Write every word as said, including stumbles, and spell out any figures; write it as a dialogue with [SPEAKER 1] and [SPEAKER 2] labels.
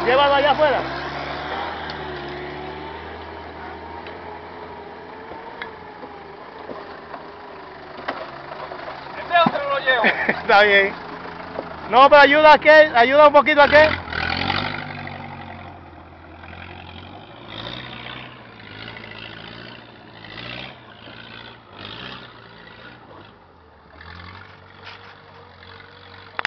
[SPEAKER 1] Llévalo allá afuera.
[SPEAKER 2] ¿Este otro lo llevo?
[SPEAKER 1] Está bien. No, pero ayuda a aquel, ayuda un poquito a aquel.